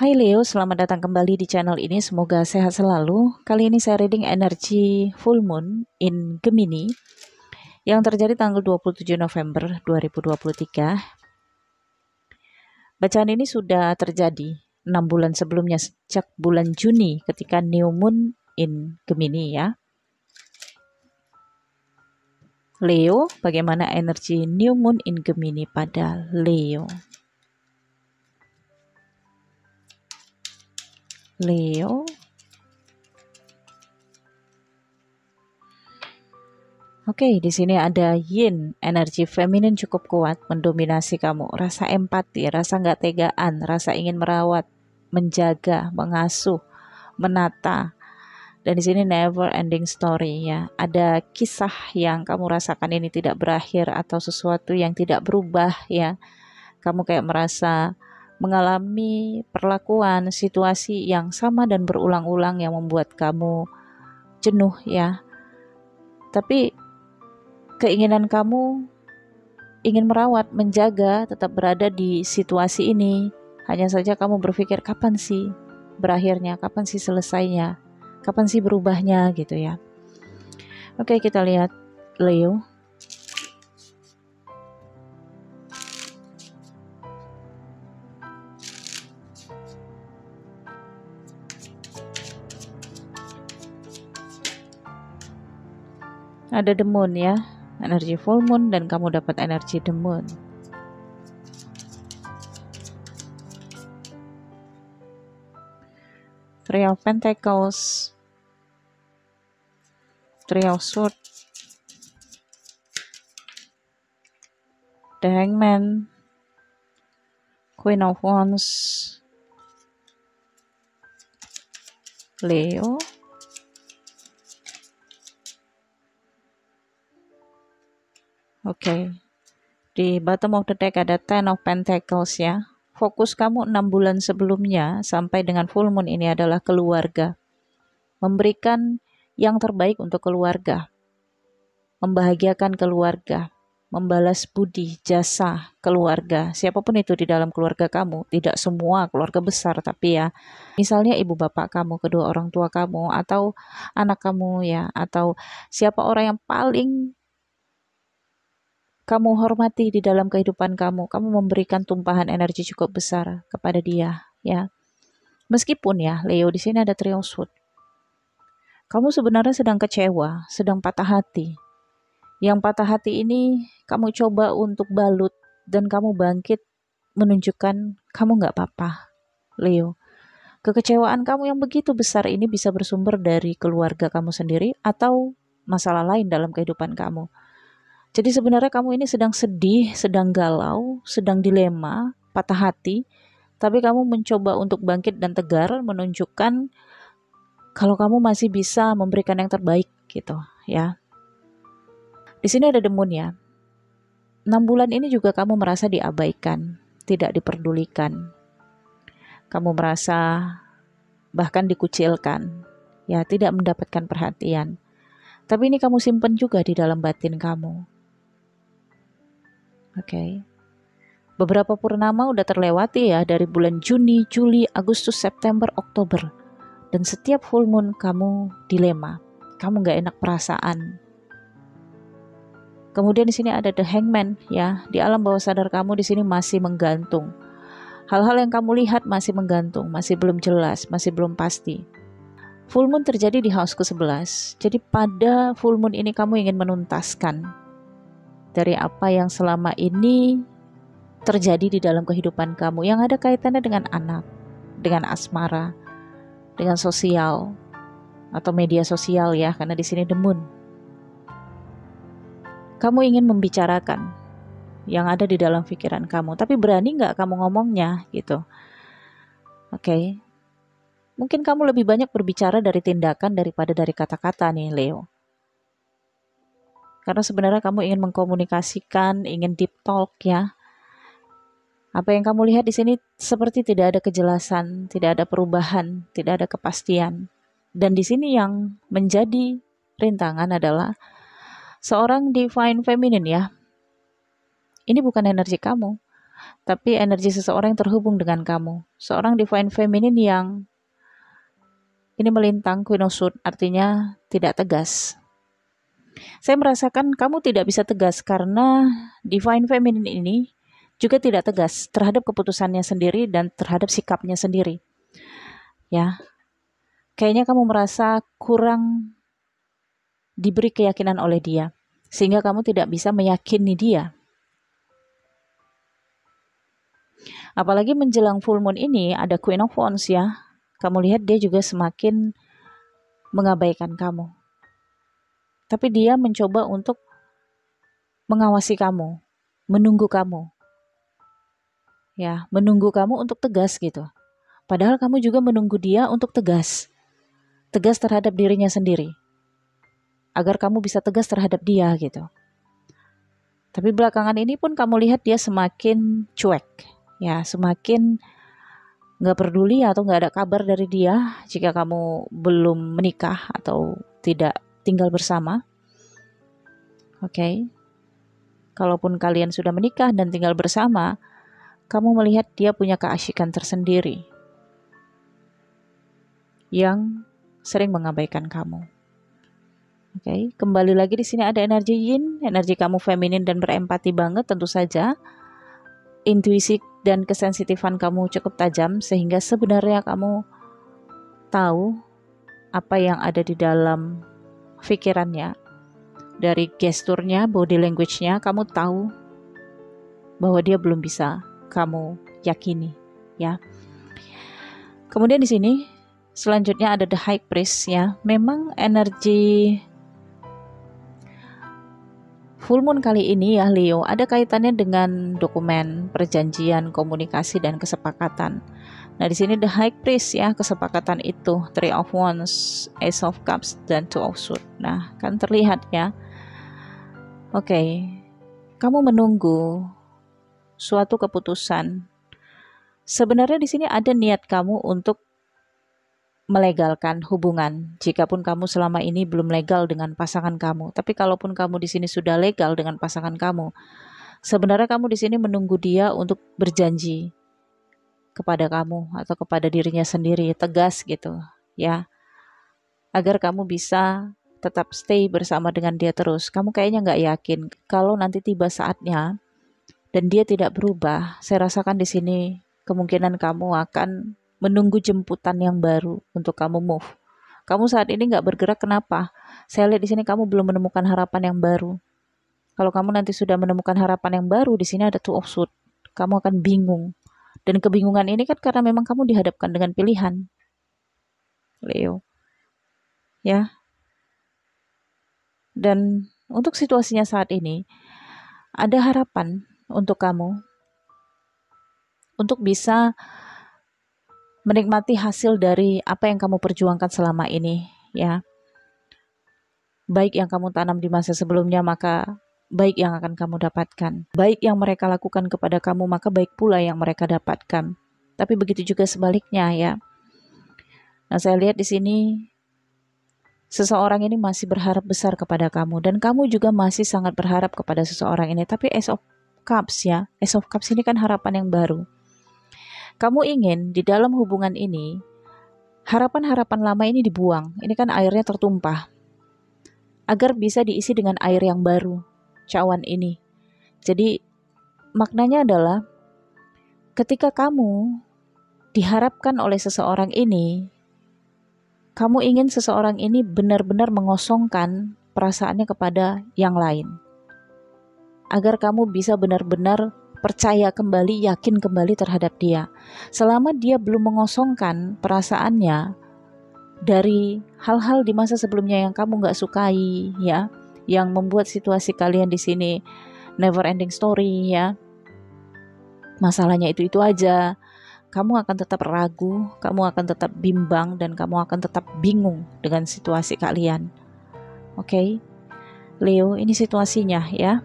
Hai Leo, selamat datang kembali di channel ini. Semoga sehat selalu. Kali ini saya reading energi full moon in Gemini yang terjadi tanggal 27 November 2023. Bacaan ini sudah terjadi 6 bulan sebelumnya, sejak bulan Juni ketika new moon in Gemini ya. Leo, bagaimana energi new moon in Gemini pada Leo? Leo. Oke, di sini ada yin, energi feminin cukup kuat, mendominasi kamu. Rasa empati, rasa nggak tegaan, rasa ingin merawat, menjaga, mengasuh, menata. Dan di sini never ending story ya. Ada kisah yang kamu rasakan ini tidak berakhir atau sesuatu yang tidak berubah ya. Kamu kayak merasa mengalami perlakuan, situasi yang sama dan berulang-ulang yang membuat kamu jenuh ya. Tapi keinginan kamu ingin merawat, menjaga, tetap berada di situasi ini. Hanya saja kamu berpikir kapan sih berakhirnya, kapan sih selesainya, kapan sih berubahnya gitu ya. Oke, kita lihat Leo. Ada the moon ya, energi full moon dan kamu dapat energi the moon. Three of Pentacles, Three of Swords, the Hangman, Queen of Wands, Leo. Oke, di bottom of the deck ada Ten of Pentacles ya. Fokus kamu 6 bulan sebelumnya sampai dengan full moon ini adalah keluarga. Memberikan yang terbaik untuk keluarga. Membahagiakan keluarga. Membalas budi, jasa keluarga. Siapapun itu di dalam keluarga kamu. Tidak semua keluarga besar, tapi ya. Misalnya ibu bapak kamu, kedua orang tua kamu, atau anak kamu ya. Atau siapa orang yang paling kamu hormati di dalam kehidupan kamu memberikan tumpahan energi cukup besar kepada dia, ya. Meskipun ya, Leo di sini ada Three of Swords. Kamu sebenarnya sedang kecewa, sedang patah hati. Yang patah hati ini kamu coba untuk balut dan kamu bangkit menunjukkan kamu nggak apa-apa, Leo. Kekecewaan kamu yang begitu besar ini bisa bersumber dari keluarga kamu sendiri atau masalah lain dalam kehidupan kamu. Jadi sebenarnya kamu ini sedang sedih, sedang galau, sedang dilema, patah hati, tapi kamu mencoba untuk bangkit dan tegar, menunjukkan kalau kamu masih bisa memberikan yang terbaik gitu ya. Di sini ada the moon ya. 6 bulan ini juga kamu merasa diabaikan, tidak diperdulikan. Kamu merasa bahkan dikucilkan, ya tidak mendapatkan perhatian. Tapi ini kamu simpan juga di dalam batin kamu. Oke. Beberapa purnama udah terlewati ya dari bulan Juni, Juli, Agustus, September, Oktober. Dan setiap full moon kamu dilema. Kamu gak enak perasaan. Kemudian di sini ada the Hangman ya. Di alam bawah sadar kamu di sini masih menggantung. Hal-hal yang kamu lihat masih menggantung, masih belum jelas, masih belum pasti. Full moon terjadi di house ke-11. Jadi pada full moon ini kamu ingin menuntaskan dari apa yang selama ini terjadi di dalam kehidupan kamu yang ada kaitannya dengan anak, dengan asmara, dengan sosial atau media sosial ya, karena di sini the moon. Kamu ingin membicarakan yang ada di dalam pikiran kamu, tapi berani nggak kamu ngomongnya gitu. Oke. Mungkin kamu lebih banyak berbicara dari tindakan daripada dari kata-kata nih Leo. Karena sebenarnya kamu ingin mengkomunikasikan, ingin deep talk ya. Apa yang kamu lihat di sini seperti tidak ada kejelasan, tidak ada perubahan, tidak ada kepastian. Dan di sini yang menjadi rintangan adalah seorang divine feminine ya. Ini bukan energi kamu. tapi energi seseorang yang terhubung dengan kamu. Seorang divine feminine yang ini melintang Queen of Swords, artinya tidak tegas. Saya merasakan kamu tidak bisa tegas karena divine feminine ini juga tidak tegas terhadap keputusannya sendiri dan terhadap sikapnya sendiri. Ya, kayaknya kamu merasa kurang diberi keyakinan oleh dia, sehingga kamu tidak bisa meyakini dia. Apalagi menjelang full moon ini ada Queen of Wands ya. Kamu lihat dia juga semakin mengabaikan kamu. Tapi dia mencoba untuk mengawasi kamu, menunggu kamu. Ya, menunggu kamu untuk tegas gitu. Padahal kamu juga menunggu dia untuk tegas. Tegas terhadap dirinya sendiri. Agar kamu bisa tegas terhadap dia gitu. Tapi belakangan ini pun kamu lihat dia semakin cuek. Ya, semakin gak peduli atau gak ada kabar dari dia jika kamu belum menikah atau tidak tinggal bersama. Oke. Kalaupun kalian sudah menikah dan tinggal bersama, kamu melihat dia punya keasyikan tersendiri yang sering mengabaikan kamu. Oke, kembali lagi di sini ada energi yin, energi kamu feminin dan berempati banget tentu saja. Intuisi dan kesensitifan kamu cukup tajam sehingga sebenarnya kamu tahu apa yang ada di dalam pikirannya. Dari gesturnya, body language-nya, kamu tahu bahwa dia belum bisa kamu yakini, ya. Kemudian di sini selanjutnya ada the high priest ya. Memang energi full moon kali ini ya Leo ada kaitannya dengan dokumen, perjanjian, komunikasi dan kesepakatan. Nah, di sini the high priest ya, kesepakatan itu Three of Wands, Ace of Cups dan Two of Swords. Nah, kan terlihat ya. Oke. Kamu menunggu suatu keputusan. Sebenarnya di sini ada niat kamu untuk melegalkan hubungan. Jikapun kamu selama ini belum legal dengan pasangan kamu, tapi kalaupun kamu di sini sudah legal dengan pasangan kamu, sebenarnya kamu di sini menunggu dia untuk berjanji kepada kamu atau kepada dirinya sendiri, tegas gitu, ya, agar kamu bisa tetap stay bersama dengan dia terus. Kamu kayaknya nggak yakin kalau nanti tiba saatnya dan dia tidak berubah. Saya rasakan di sini kemungkinan kamu akan menunggu jemputan yang baru untuk kamu move. Kamu saat ini nggak bergerak, kenapa? Saya lihat di sini kamu belum menemukan harapan yang baru. Kalau kamu nanti sudah menemukan harapan yang baru, di sini ada Two of Swords. Kamu akan bingung. Dan kebingungan ini kan karena memang kamu dihadapkan dengan pilihan. Leo. Ya. Dan untuk situasinya saat ini, ada harapan untuk kamu untuk bisa menikmati hasil dari apa yang kamu perjuangkan selama ini, ya. Baik yang kamu tanam di masa sebelumnya, maka baik yang akan kamu dapatkan. Baik yang mereka lakukan kepada kamu, maka baik pula yang mereka dapatkan. Tapi begitu juga sebaliknya, ya. Nah, saya lihat di sini seseorang ini masih berharap besar kepada kamu dan kamu juga masih sangat berharap kepada seseorang ini. Tapi Ace of Cups ya, Ace of Cups ini kan harapan yang baru. Kamu ingin di dalam hubungan ini, harapan-harapan lama ini dibuang. Ini kan airnya tertumpah. Agar bisa diisi dengan air yang baru, cawan ini. Jadi, maknanya adalah ketika kamu diharapkan oleh seseorang ini, kamu ingin seseorang ini benar-benar mengosongkan perasaannya kepada yang lain. Agar kamu bisa benar-benar percaya kembali, yakin kembali terhadap dia. Selama dia belum mengosongkan perasaannya dari hal-hal di masa sebelumnya yang kamu gak sukai, ya, yang membuat situasi kalian di sini never ending story, ya, masalahnya itu aja, kamu akan tetap ragu, kamu akan tetap bimbang, dan kamu akan tetap bingung dengan situasi kalian. Oke, Leo, ini situasinya ya.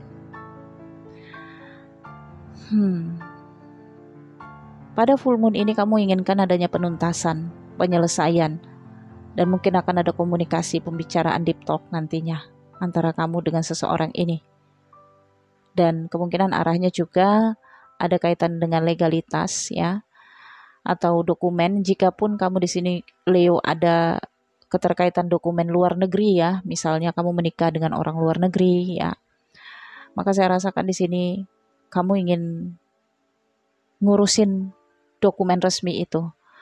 Pada full moon ini kamu inginkan adanya penuntasan, penyelesaian, dan mungkin akan ada komunikasi, pembicaraan deep talk nantinya antara kamu dengan seseorang ini. Dan kemungkinan arahnya juga ada kaitan dengan legalitas ya atau dokumen. Jikapun kamu di sini Leo ada keterkaitan dokumen luar negeri ya, misalnya kamu menikah dengan orang luar negeri ya, maka saya rasakan di sini kamu ingin ngurusin dokumen resmi itu.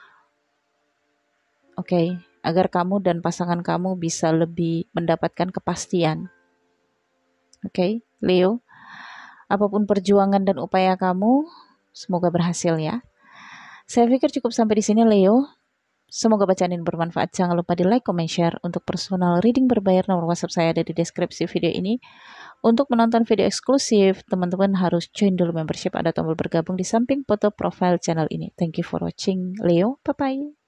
Oke, agar kamu dan pasangan kamu bisa lebih mendapatkan kepastian. Oke, Leo, apapun perjuangan dan upaya kamu, semoga berhasil ya. Saya pikir cukup sampai di sini, Leo. Semoga bacaan ini bermanfaat. Jangan lupa di like, comment, share. Untuk personal reading berbayar, nomor WhatsApp saya ada di deskripsi video ini. Untuk menonton video eksklusif, teman-teman harus join dulu membership. Ada tombol bergabung di samping foto profile channel ini. Thank you for watching, Leo. Bye-bye.